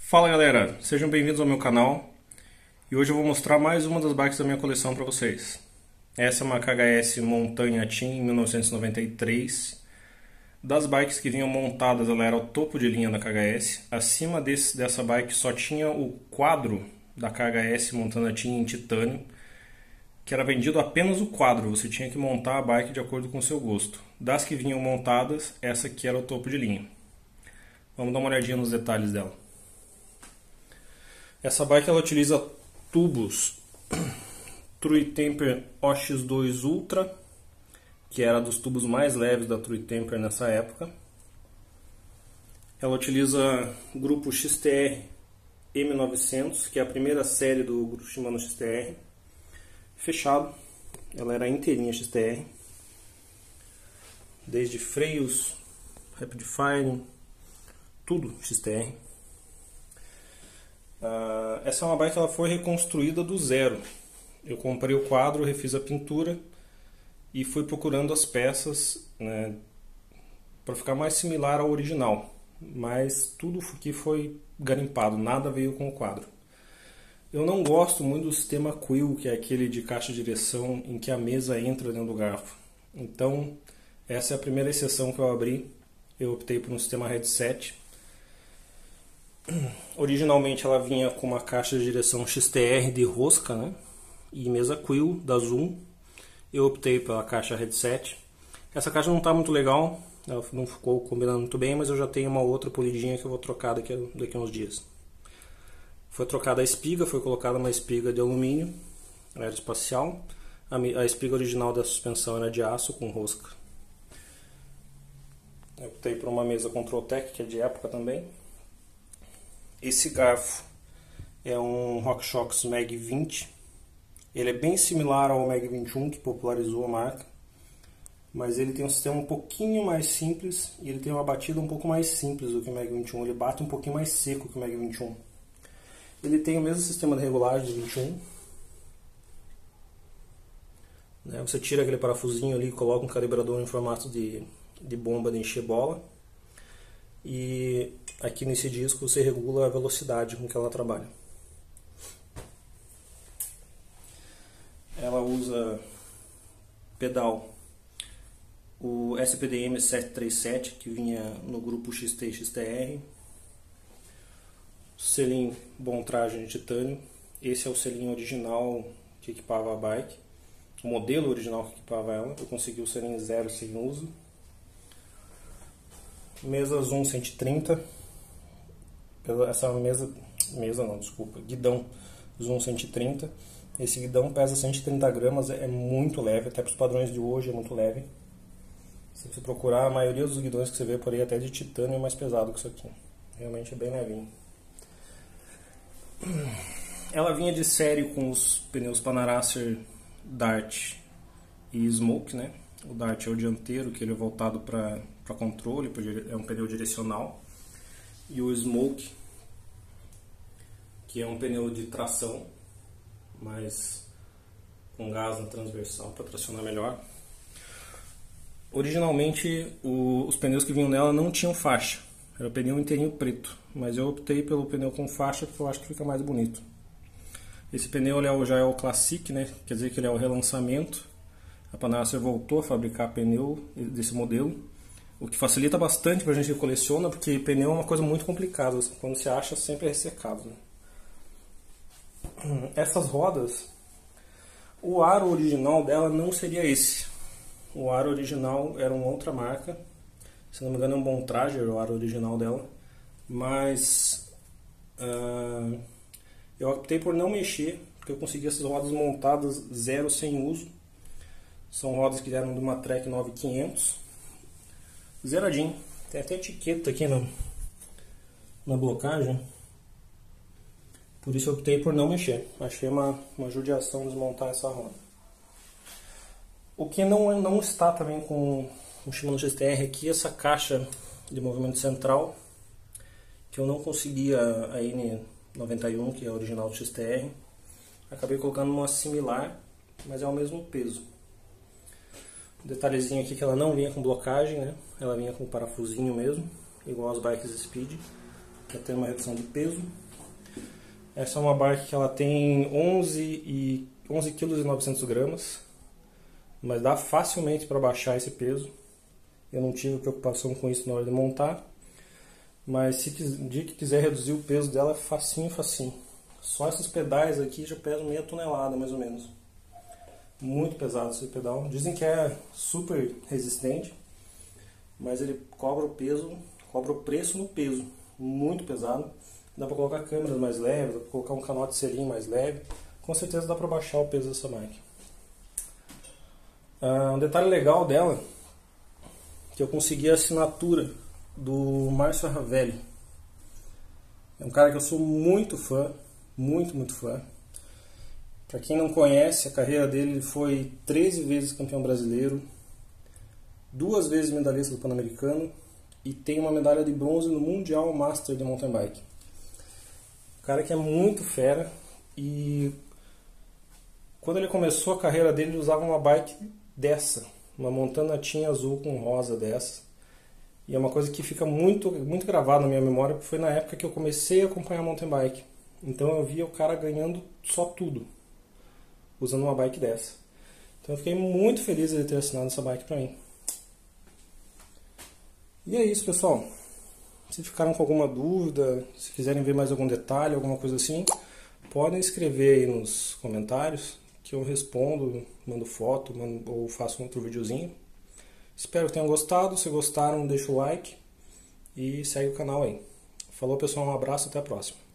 Fala galera, sejam bem-vindos ao meu canal e hoje eu vou mostrar mais uma das bikes da minha coleção para vocês. Essa é uma KHS Montanha Team 1993. Das bikes que vinham montadas, ela era o topo de linha da KHS. Acima dessa bike só tinha o quadro da KHS Montanha Team em titânio, que era vendido apenas o quadro, você tinha que montar a bike de acordo com o seu gosto. Das que vinham montadas, essa aqui era o topo de linha. Vamos dar uma olhadinha nos detalhes dela. Essa bike ela utiliza tubos True Temper OX2 Ultra, que era dos tubos mais leves da True Temper nessa época. Ela utiliza o grupo XTR M900, que é a primeira série do grupo Shimano XTR, fechado. Ela era inteirinha XTR, desde freios, rapid fire, tudo XTR. Essa é uma bike que ela foi reconstruída do zero. Eu comprei o quadro, refiz a pintura e fui procurando as peças, né, para ficar mais similar ao original. Mas tudo que foi garimpado, nada veio com o quadro. Eu não gosto muito do sistema Quill, que é aquele de caixa de direção em que a mesa entra dentro do garfo. Então, essa é a primeira exceção que eu abri. Eu optei por um sistema headset. Originalmente ela vinha com uma caixa de direção XTR de rosca, né? E mesa Quill da Zoom. Eu optei pela caixa headset. Essa caixa não está muito legal, ela não ficou combinando muito bem, mas eu já tenho uma outra polidinha que eu vou trocar daqui a uns dias. Foi trocada a espiga, foi colocada uma espiga de alumínio aeroespacial. A espiga original da suspensão era de aço com rosca. Eu optei por uma mesa Controltech, que é de época também. Esse garfo é um RockShox Mag 20. Ele é bem similar ao Mag 21, que popularizou a marca, mas ele tem um sistema um pouquinho mais simples e ele tem uma batida um pouco mais simples do que o Mag 21. Ele bate um pouquinho mais seco que o Mag 21. Ele tem o mesmo sistema de regulagem do 21. Você tira aquele parafusinho ali, coloca um calibrador em formato de bomba de encher bola. E aqui nesse disco você regula a velocidade com que ela trabalha. Ela usa pedal o SPDM 737, que vinha no grupo XT e XTR. Selim Bontrager de titânio. Esse é o selim original que equipava a bike. O modelo original que equipava ela. Eu consegui o selim zero sem uso. Mesa Zoom 130. Essa guidão Zoom 130. Esse guidão pesa 130 gramas, é muito leve, até para os padrões de hoje é muito leve. Se você procurar, a maioria dos guidões que você vê por aí até de titânio é mais pesado que isso aqui. Realmente é bem levinho. Ela vinha de série com os pneus Panaracer Dart e Smoke, né? O Dart é o dianteiro, que ele é voltado para controle, é um pneu direcional. E o Smoke, que é um pneu de tração, mas com gás na transversal para tracionar melhor. Originalmente os pneus que vinham nela não tinham faixa, era o pneu inteirinho preto, mas eu optei pelo pneu com faixa porque eu acho que fica mais bonito. Esse pneu já é o Classic, né? Quer dizer que ele é o relançamento. A Panaracer voltou a fabricar pneu desse modelo, o que facilita bastante para a gente que coleciona, porque pneu é uma coisa muito complicada, quando se acha sempre é ressecado, né? Essas rodas, o aro original dela não seria esse. O aro original era uma outra marca, se não me engano é um Bontrager o aro original dela, mas eu optei por não mexer, porque eu consegui essas rodas montadas zero sem uso. São rodas que eram de uma Trek 9500, zeradinho. Tem até etiqueta aqui na blocagem. Por isso eu optei por não mexer. Achei uma judiação desmontar essa roda. O que não está também com o Shimano XTR aqui, essa caixa de movimento central, que eu não conseguia a N91, que é a original do XTR. Acabei colocando uma similar, mas é o mesmo peso. Um detalhezinho aqui que ela não vinha com blocagem, né? Ela vinha com parafusinho mesmo, igual as bikes Speed. para ter uma redução de peso. Essa é uma bike que ela tem 11 kg e 900 gramas, mas dá facilmente para baixar esse peso. Eu não tive preocupação com isso na hora de montar, mas se o dia que quiser reduzir o peso dela, é facinho, facinho. Só esses pedais aqui já pesam meia tonelada mais ou menos. Muito pesado esse pedal. Dizem que é super resistente, mas ele cobra o preço no peso. Muito pesado. Dá para colocar câmeras mais leves, dá para colocar um canote de selim mais leve. Com certeza dá para baixar o peso dessa bike. Um detalhe legal dela, que eu consegui a assinatura do Márcio Ravelli. É um cara que eu sou muito fã, muito fã. Para quem não conhece, a carreira dele foi 13 vezes campeão brasileiro, 2 vezes medalhista do Pan-Americano e tem uma medalha de bronze no Mundial Master de Mountain Bike. O cara que é muito fera, e quando ele começou a carreira dele, ele usava uma bike dessa, uma Montana Team azul com rosa dessa. E é uma coisa que fica muito gravada na minha memória, porque foi na época que eu comecei a acompanhar mountain bike. Então eu via o cara ganhando só tudo, usando uma bike dessa. Então eu fiquei muito feliz de ele ter assinado essa bike pra mim. E é isso, pessoal. Se ficaram com alguma dúvida, se quiserem ver mais algum detalhe, alguma coisa assim, podem escrever aí nos comentários que eu respondo, mando foto, ou faço um outro videozinho. Espero que tenham gostado. Se gostaram, deixa o like e segue o canal aí. Falou, pessoal, um abraço, até a próxima.